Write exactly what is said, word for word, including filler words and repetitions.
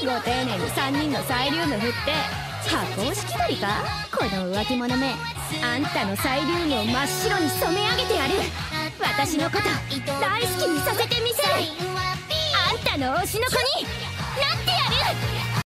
ご丁寧にさんにんのサイリウム振って箱押し気取りか。この浮気者め、あんたのサイリウムを真っ白に染め上げてやる。私のこと大好きにさせてみせる。あんたの推しの子になってやる。